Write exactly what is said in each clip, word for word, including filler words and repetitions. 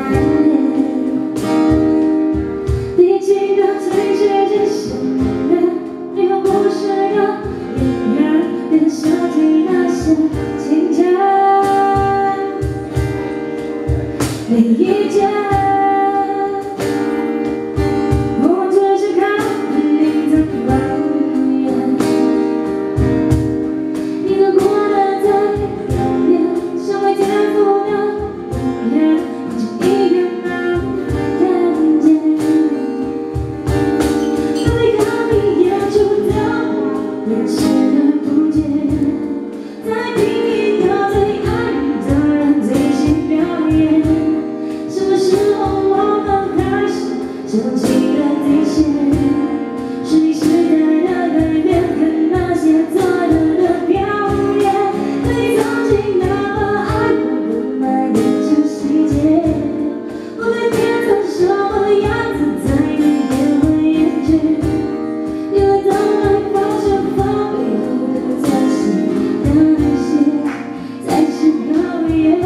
你记得最接近想念，你又不是个演员，别想起那些情节，每一件。 想起了那些，是你时代的改变，跟那些错的的表演。你曾经那么爱我，不买研究细节，我对变成什么样子才能变回眼前？因为当爱发现放背后的在是那些，才是考验。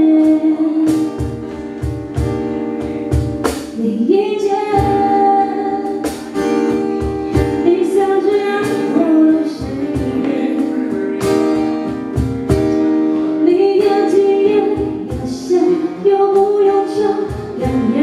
每一件。 又不用说，两样。